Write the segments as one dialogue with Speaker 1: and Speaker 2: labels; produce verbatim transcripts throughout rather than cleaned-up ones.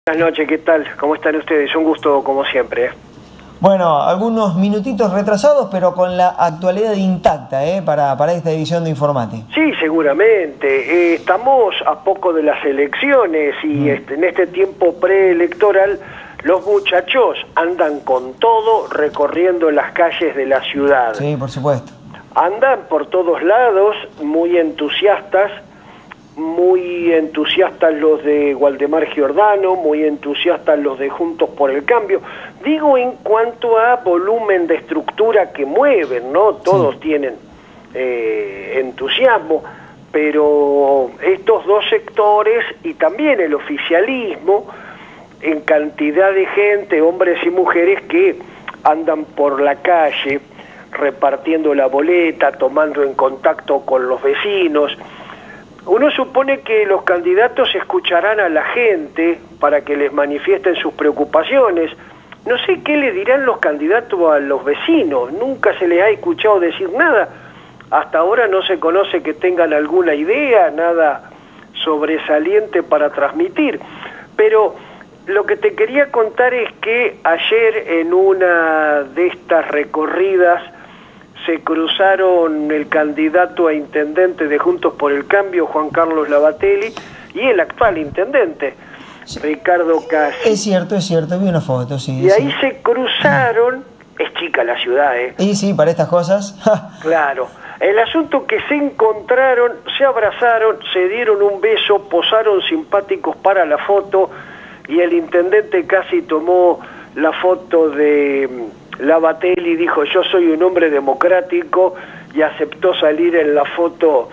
Speaker 1: Buenas noches, ¿qué tal? ¿Cómo están ustedes? Un gusto como siempre. ¿eh?
Speaker 2: Bueno, algunos minutitos retrasados, pero con la actualidad intacta ¿eh? para, para esta edición de Informate.
Speaker 1: Sí, seguramente. Eh, estamos a poco de las elecciones y mm. este, en este tiempo preelectoral los muchachos andan con todo recorriendo las calles de la ciudad.
Speaker 2: Sí, por supuesto.
Speaker 1: Andan por todos lados, muy entusiastas, muy entusiastas los de Waldemar Giordano, muy entusiastas los de Juntos por el Cambio. Digo en cuanto a volumen de estructura que mueven, ¿no? Todos sí. tienen eh, entusiasmo, pero estos dos sectores y también el oficialismo, en cantidad de gente, hombres y mujeres que andan por la calle repartiendo la boleta, tomando en contacto con los vecinos. Uno supone que los candidatos escucharán a la gente para que les manifiesten sus preocupaciones. No sé qué le dirán los candidatos a los vecinos, nunca se les ha escuchado decir nada. Hasta ahora no se conoce que tengan alguna idea, nada sobresaliente para transmitir. Pero lo que te quería contar es que ayer en una de estas recorridas se cruzaron el candidato a intendente de Juntos por el Cambio, Juan Carlos Lavatelli, y el actual intendente, sí. Ricardo Casi.
Speaker 2: Es cierto, es cierto, vi una foto, sí.
Speaker 1: Y
Speaker 2: sí.
Speaker 1: ahí se cruzaron, es chica la ciudad, ¿eh?
Speaker 2: Y sí, para estas cosas.
Speaker 1: Claro. El asunto que se encontraron, se abrazaron, se dieron un beso, posaron simpáticos para la foto, y el intendente Casi tomó la foto de Lavatelli, dijo yo soy un hombre democrático y aceptó salir en la foto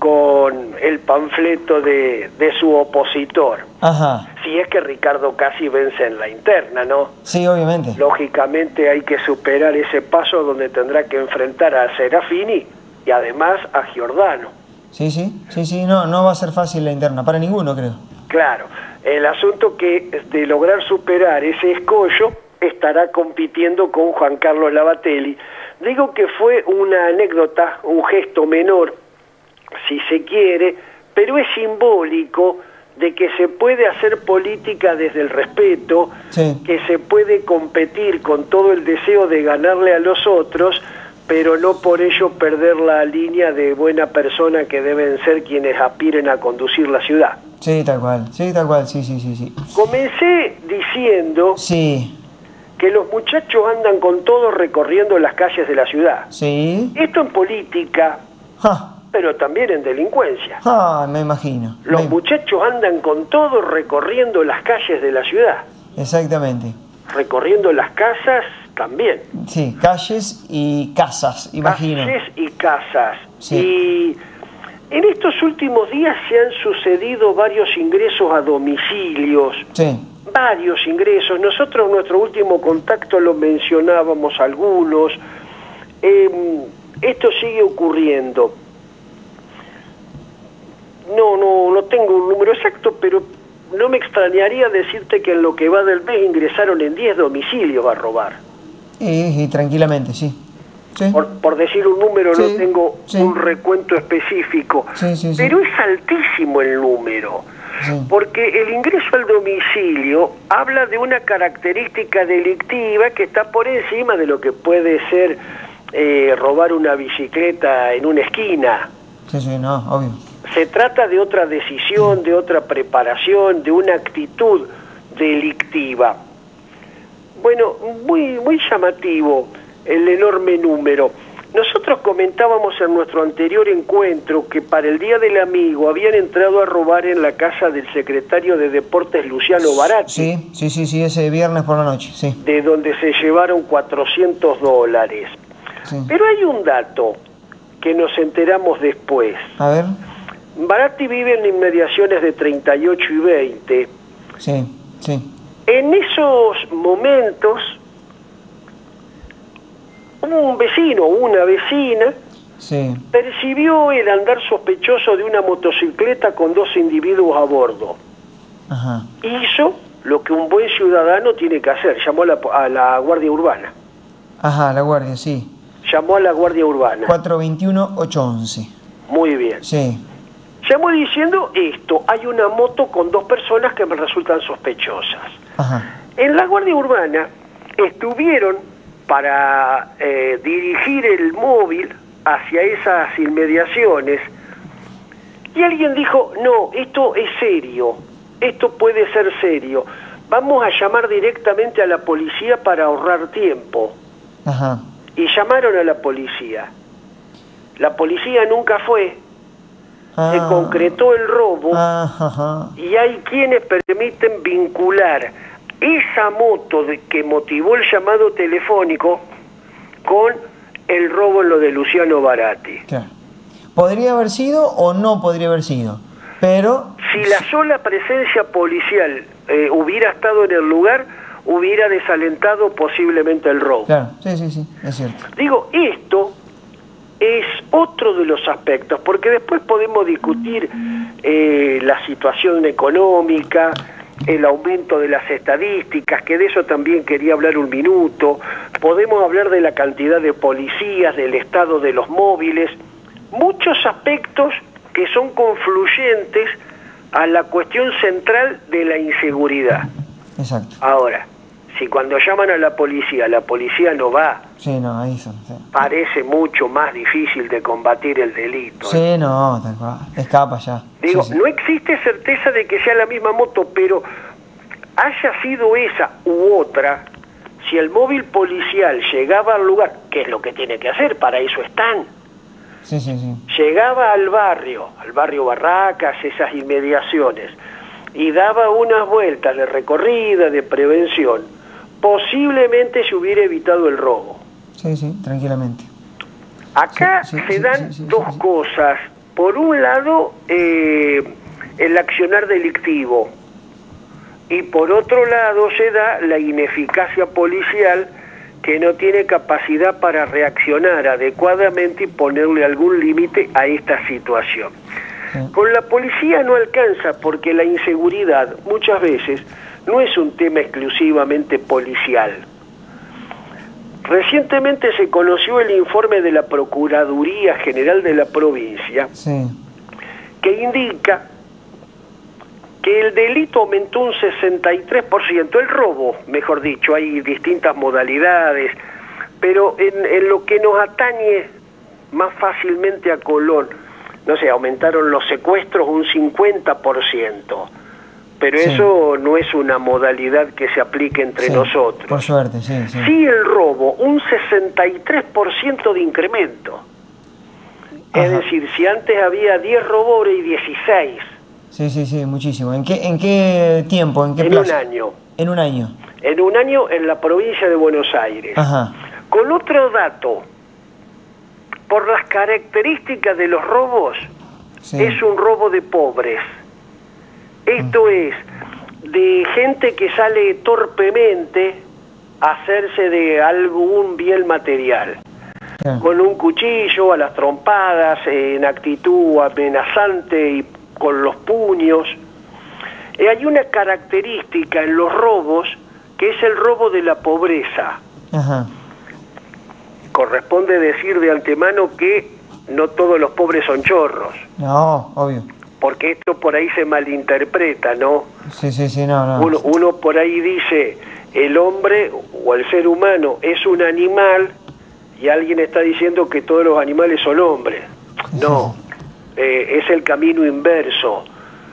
Speaker 1: con el panfleto de, de su opositor.
Speaker 2: Ajá.
Speaker 1: Si es que Ricardo Casi vence en la interna, ¿no?
Speaker 2: Sí, obviamente.
Speaker 1: Lógicamente hay que superar ese paso donde tendrá que enfrentar a Serafini y además a Giordano.
Speaker 2: Sí, sí, sí, sí, no, no va a ser fácil la interna, para ninguno creo.
Speaker 1: Claro, el asunto que de lograr superar ese escollo estará compitiendo con Juan Carlos Lavatelli. Digo que fue una anécdota, un gesto menor, si se quiere, pero es simbólico de que se puede hacer política desde el respeto, sí. que se puede competir con todo el deseo de ganarle a los otros, pero no por ello perder la línea de buena persona que deben ser quienes aspiren a conducir la ciudad.
Speaker 2: Sí, tal cual, sí, tal cual, sí, sí, sí. sí.
Speaker 1: Comencé diciendo...
Speaker 2: Sí.
Speaker 1: que los muchachos andan con todo recorriendo las calles de la ciudad.
Speaker 2: Sí.
Speaker 1: Esto en política, ja. pero también en delincuencia.
Speaker 2: Ah, me imagino.
Speaker 1: Los
Speaker 2: me...
Speaker 1: muchachos andan con todo recorriendo las calles de la ciudad.
Speaker 2: Exactamente.
Speaker 1: Recorriendo las casas también.
Speaker 2: Sí, calles y casas, imagino.
Speaker 1: Calles y casas.
Speaker 2: Sí.
Speaker 1: Y en estos últimos días se han sucedido varios ingresos a domicilios.
Speaker 2: Sí.
Speaker 1: Varios ingresos. Nosotros en nuestro último contacto lo mencionábamos algunos. Eh, esto sigue ocurriendo. No, no, no tengo un número exacto, pero no me extrañaría decirte que en lo que va del mes ingresaron en diez domicilios a robar.
Speaker 2: Y, y tranquilamente, sí. sí.
Speaker 1: Por, por decir un número, sí, no tengo
Speaker 2: sí.
Speaker 1: un recuento específico.
Speaker 2: Sí, sí, sí.
Speaker 1: Pero es altísimo el número. Sí. Porque el ingreso al domicilio habla de una característica delictiva que está por encima de lo que puede ser eh, robar una bicicleta en una esquina.
Speaker 2: Sí, sí, no, obvio.
Speaker 1: Se trata de otra decisión, de otra preparación, de una actitud delictiva. Bueno, muy, muy llamativo el enorme número. Nosotros comentábamos en nuestro anterior encuentro que para el Día del Amigo habían entrado a robar en la casa del secretario de Deportes Luciano Baratti.
Speaker 2: Sí, sí, sí, sí, ese viernes por la noche, sí.
Speaker 1: De donde se llevaron cuatrocientos dólares. Sí. Pero hay un dato que nos enteramos después.
Speaker 2: A ver.
Speaker 1: Baratti vive en inmediaciones de treinta y ocho y veinte.
Speaker 2: Sí, sí.
Speaker 1: En esos momentos... un vecino o una vecina
Speaker 2: sí.
Speaker 1: percibió el andar sospechoso de una motocicleta con dos individuos a bordo.
Speaker 2: Ajá.
Speaker 1: Hizo lo que un buen ciudadano tiene que hacer, llamó a la, a la Guardia Urbana.
Speaker 2: Ajá, la Guardia, sí.
Speaker 1: Llamó a la Guardia Urbana.
Speaker 2: cuatro veintiuno, ocho once.
Speaker 1: Muy bien.
Speaker 2: Sí.
Speaker 1: Llamo diciendo esto, hay una moto con dos personas que me resultan sospechosas.
Speaker 2: Ajá.
Speaker 1: En la Guardia Urbana estuvieron para eh, dirigir el móvil hacia esas inmediaciones y alguien dijo, no, esto es serio, esto puede ser serio, vamos a llamar directamente a la policía para ahorrar tiempo.
Speaker 2: Ajá.
Speaker 1: Y llamaron a la policía. La policía nunca fue,
Speaker 2: Ah.
Speaker 1: se concretó el robo
Speaker 2: Ajá.
Speaker 1: y hay quienes permiten vincular esa moto de que motivó el llamado telefónico con el robo en lo de Luciano Baratti.
Speaker 2: Claro. ¿Podría haber sido o no podría haber sido? Pero...
Speaker 1: Si la sola presencia policial eh, hubiera estado en el lugar, hubiera desalentado posiblemente el robo.
Speaker 2: Claro, sí, sí, sí, es cierto.
Speaker 1: Digo, esto es otro de los aspectos, porque después podemos discutir eh, la situación económica, el aumento de las estadísticas, que de eso también quería hablar un minuto, podemos hablar de la cantidad de policías, del estado de los móviles, muchos aspectos que son confluyentes a la cuestión central de la inseguridad.
Speaker 2: Exacto.
Speaker 1: Ahora, si cuando llaman a la policía, la policía no va,
Speaker 2: Sí, no, ahí son. Sí,
Speaker 1: parece mucho más difícil de combatir el delito. ¿eh?
Speaker 2: sí no, tal cual. Escapa ya.
Speaker 1: Digo,
Speaker 2: Sí, sí.
Speaker 1: no existe certeza de que sea la misma moto, pero haya sido esa u otra, si el móvil policial llegaba al lugar, que es lo que tiene que hacer, para eso están,
Speaker 2: Sí, sí, sí.
Speaker 1: llegaba al barrio, al barrio Barracas, esas inmediaciones, y daba unas vueltas de recorrida, de prevención, posiblemente se hubiera evitado el robo.
Speaker 2: Sí, sí, tranquilamente.
Speaker 1: Acá
Speaker 2: Sí, sí,
Speaker 1: se
Speaker 2: sí,
Speaker 1: dan
Speaker 2: sí, sí,
Speaker 1: dos
Speaker 2: sí, sí.
Speaker 1: cosas. Por un lado, eh, el accionar delictivo, y por otro lado se da la ineficacia policial, que no tiene capacidad para reaccionar adecuadamente y ponerle algún límite a esta situación.
Speaker 2: Sí.
Speaker 1: Con la policía no alcanza, porque la inseguridad muchas veces no es un tema exclusivamente policial. Recientemente se conoció el informe de la Procuraduría General de la provincia,
Speaker 2: Sí.
Speaker 1: que indica que el delito aumentó un sesenta y tres por ciento, el robo, mejor dicho, hay distintas modalidades, pero en, en lo que nos atañe más fácilmente a Colón, no sé, aumentaron los secuestros un cincuenta por ciento, pero
Speaker 2: Sí.
Speaker 1: eso no es una modalidad que se aplique entre
Speaker 2: Sí,
Speaker 1: nosotros.
Speaker 2: por suerte, sí, sí.
Speaker 1: Sí, el robo, un sesenta y tres por ciento de incremento.
Speaker 2: Ajá.
Speaker 1: Es decir, si antes había diez robores y dieciséis,
Speaker 2: Sí, sí, sí, muchísimo. ¿En qué, en qué tiempo? ¿En qué
Speaker 1: en
Speaker 2: plazo?
Speaker 1: un año.
Speaker 2: En un año.
Speaker 1: En un año en la provincia de Buenos Aires.
Speaker 2: Ajá.
Speaker 1: Con otro dato, por las características de los robos,
Speaker 2: Sí.
Speaker 1: es un robo de pobres. Esto es, de gente que sale torpemente a hacerse de algún bien material.
Speaker 2: Claro.
Speaker 1: Con un cuchillo, a las trompadas, en actitud amenazante y con los puños. Eh, hay una característica en los robos que es el robo de la pobreza.
Speaker 2: Ajá.
Speaker 1: Corresponde decir de antemano que no todos los pobres son chorros,
Speaker 2: No, obvio.
Speaker 1: porque esto por ahí se malinterpreta, ¿no?
Speaker 2: Sí, sí, sí, no, no.
Speaker 1: Uno, uno por ahí dice, el hombre o el ser humano es un animal, y alguien está diciendo que todos los animales son hombres. No, eh, es el camino inverso.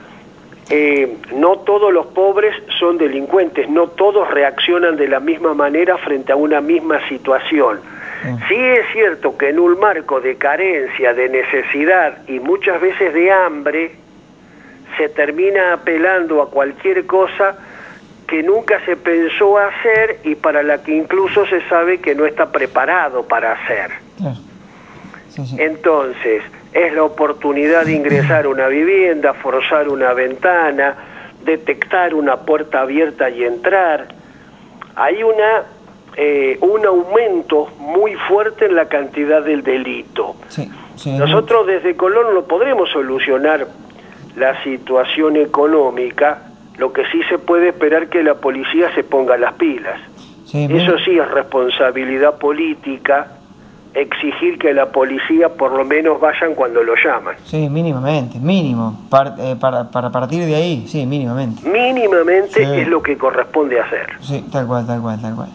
Speaker 1: Eh, no todos los pobres son delincuentes, no todos reaccionan de la misma manera frente a una misma situación. Sí es cierto que en un marco de carencia, de necesidad y muchas veces de hambre, se termina apelando a cualquier cosa que nunca se pensó hacer y para la que incluso se sabe que no está preparado para hacer.
Speaker 2: Claro. Sí, sí.
Speaker 1: Entonces, es la oportunidad de ingresar a una vivienda, forzar una ventana, detectar una puerta abierta y entrar. Hay una eh, un aumento muy fuerte en la cantidad del delito.
Speaker 2: Sí, sí,
Speaker 1: Nosotros desde Colón no podremos solucionar la situación económica, lo que sí se puede esperar que la policía se ponga las pilas.
Speaker 2: sí,
Speaker 1: Eso sí es responsabilidad política exigir que la policía por lo menos vayan cuando lo llaman.
Speaker 2: Sí, mínimamente, mínimo. Par, eh, para, para partir de ahí, sí, mínimamente.
Speaker 1: Mínimamente
Speaker 2: sí.
Speaker 1: Es lo que corresponde hacer.
Speaker 2: Sí, tal cual, tal cual, tal cual.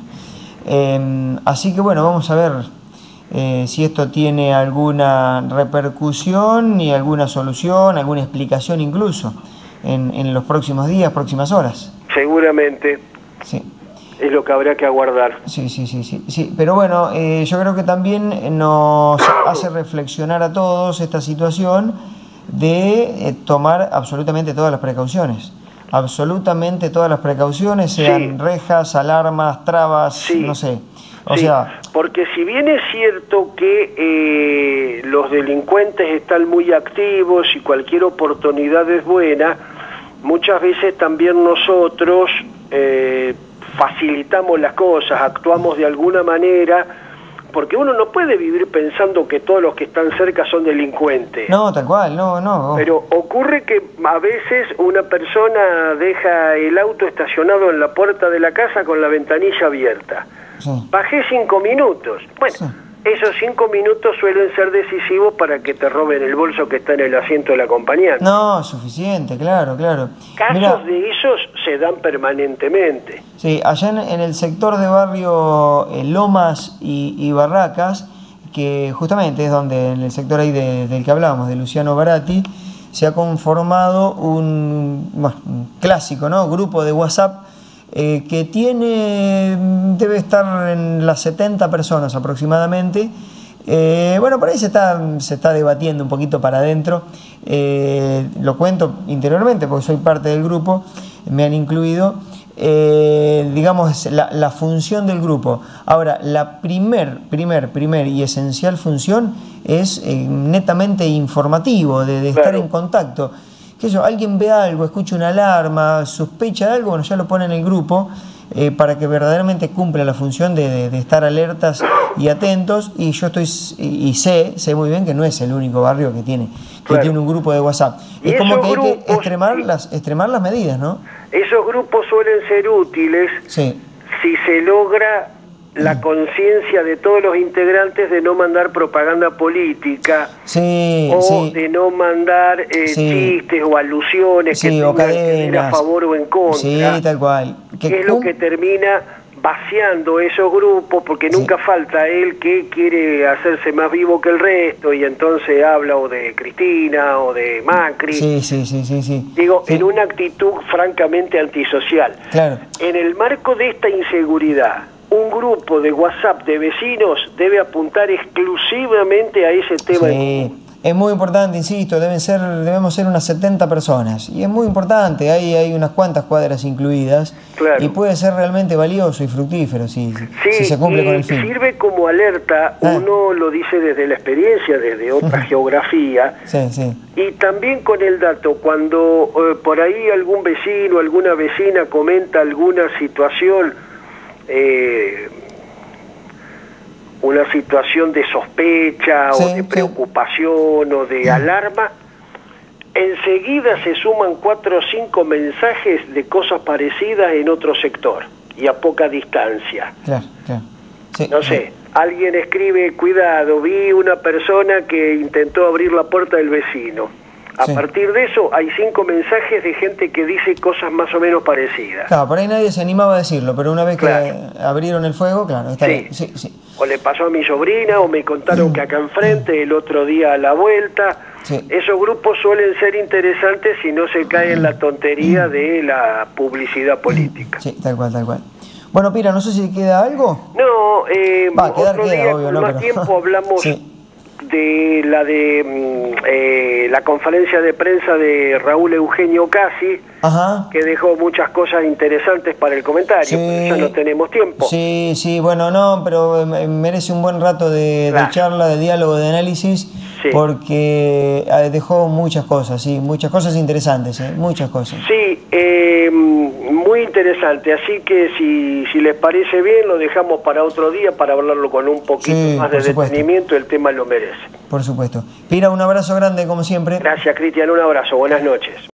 Speaker 2: Eh, así que bueno, vamos a ver eh, si esto tiene alguna repercusión y alguna solución, alguna explicación incluso en, en los próximos días, próximas horas.
Speaker 1: Seguramente.
Speaker 2: Sí.
Speaker 1: Es lo que habrá que aguardar.
Speaker 2: Sí, sí, sí, sí, sí. Pero bueno, eh, yo creo que también nos hace reflexionar a todos esta situación de eh, tomar absolutamente todas las precauciones. Absolutamente todas las precauciones, sean sí. rejas, alarmas, trabas, sí. no sé. O
Speaker 1: sí.
Speaker 2: sea,
Speaker 1: porque si bien es cierto que eh, los delincuentes están muy activos y cualquier oportunidad es buena, muchas veces también nosotros eh, facilitamos las cosas, actuamos de alguna manera, porque uno no puede vivir pensando que todos los que están cerca son delincuentes.
Speaker 2: No, tal cual, no, no.
Speaker 1: Pero ocurre que a veces una persona deja el auto estacionado en la puerta de la casa con la ventanilla abierta. Sí. Bajé cinco minutos. Bueno, sí. Esos cinco minutos suelen ser decisivos para que te roben el bolso que está en el asiento del acompañante.
Speaker 2: No, suficiente, claro, claro.
Speaker 1: Casos
Speaker 2: Mirá,
Speaker 1: de esos se dan permanentemente.
Speaker 2: Sí, allá en, en el sector de barrio eh, Lomas y, y Barracas, que justamente es donde, en el sector ahí de, del que hablábamos, de Luciano Baratti, se ha conformado un, bueno, un clásico, ¿no? Grupo de WhatsApp Eh, que tiene, debe estar en las setenta personas aproximadamente. Eh, bueno, por ahí se está, se está debatiendo un poquito para adentro. Eh, lo cuento interiormente porque soy parte del grupo, me han incluido. Eh, digamos, la, la función del grupo. Ahora, la primer, primer, primer y esencial función es eh, netamente informativo, de, de estar claro. en contacto. Que yo, alguien ve algo, escucha una alarma, sospecha de algo, bueno, ya lo pone en el grupo eh, para que verdaderamente cumpla la función de, de, de estar alertas y atentos. Y yo estoy y sé, sé muy bien que no es el único barrio que tiene, que claro. tiene un grupo de WhatsApp. Es como que hay grupos, que extremar las, extremar las medidas, ¿no?
Speaker 1: Esos grupos suelen ser útiles
Speaker 2: sí.
Speaker 1: si se logra la conciencia de todos los integrantes de no mandar propaganda política
Speaker 2: sí,
Speaker 1: o
Speaker 2: sí.
Speaker 1: de no mandar eh, sí. chistes o alusiones
Speaker 2: sí,
Speaker 1: que tengan que ir a favor o en contra.
Speaker 2: Sí, tal cual.
Speaker 1: Que es lo que termina vaciando esos grupos, porque nunca sí. falta el que quiere hacerse más vivo que el resto y entonces habla o de Cristina o de Macri.
Speaker 2: Sí, sí, sí, sí. sí.
Speaker 1: Digo,
Speaker 2: sí.
Speaker 1: en una actitud francamente antisocial.
Speaker 2: Claro.
Speaker 1: En el marco de esta inseguridad, un grupo de WhatsApp de vecinos debe apuntar exclusivamente a ese tema.
Speaker 2: Sí, es muy importante, insisto, deben ser, debemos ser unas setenta personas. Y es muy importante, hay, hay unas cuantas cuadras incluidas. Claro. Y puede ser realmente valioso y fructífero si,
Speaker 1: sí,
Speaker 2: si se cumple con el fin.
Speaker 1: Sirve como alerta, ah. uno lo dice desde la experiencia, desde otra geografía.
Speaker 2: Sí, sí.
Speaker 1: Y también con el dato, cuando eh, por ahí algún vecino, alguna vecina comenta alguna situación, Eh, una situación de sospecha sí, o de preocupación sí. o de alarma, enseguida se suman cuatro o cinco mensajes de cosas parecidas en otro sector y a poca distancia.
Speaker 2: Claro, claro. Sí,
Speaker 1: no sé, sí. alguien escribe, cuidado, vi una persona que intentó abrir la puerta del vecino. A sí. partir de eso hay cinco mensajes de gente que dice cosas más o menos parecidas.
Speaker 2: Claro, por ahí nadie se animaba a decirlo, pero una vez claro. que abrieron el fuego, claro, está sí. bien. Sí, sí.
Speaker 1: O le pasó a mi sobrina, o me contaron mm. que acá enfrente, el otro día a la vuelta. Sí. Esos grupos suelen ser interesantes si no se cae en la tontería de la publicidad política.
Speaker 2: Sí, tal cual, tal cual. Bueno, Pira, no sé si queda algo.
Speaker 1: No, eh,
Speaker 2: Va, quedar
Speaker 1: otro
Speaker 2: queda,
Speaker 1: día
Speaker 2: obvio,
Speaker 1: con
Speaker 2: no,
Speaker 1: más
Speaker 2: pero...
Speaker 1: tiempo hablamos...
Speaker 2: sí.
Speaker 1: de la de eh, la conferencia de prensa de Raúl Eugenio Casi,
Speaker 2: Ajá.
Speaker 1: que dejó muchas cosas interesantes para el comentario, sí. pero ya no tenemos tiempo.
Speaker 2: Sí, sí, bueno, no, pero merece un buen rato de, claro. de charla, de diálogo, de análisis, sí. porque dejó muchas cosas, sí, muchas cosas interesantes, ¿eh? muchas cosas.
Speaker 1: Sí, eh, muy interesante, así que si, si les parece bien, lo dejamos para otro día para hablarlo con un poquito sí, más de detenimiento, el tema lo merece.
Speaker 2: Por supuesto. Pira, un abrazo grande como siempre.
Speaker 1: Gracias, Cristian, un abrazo, buenas noches.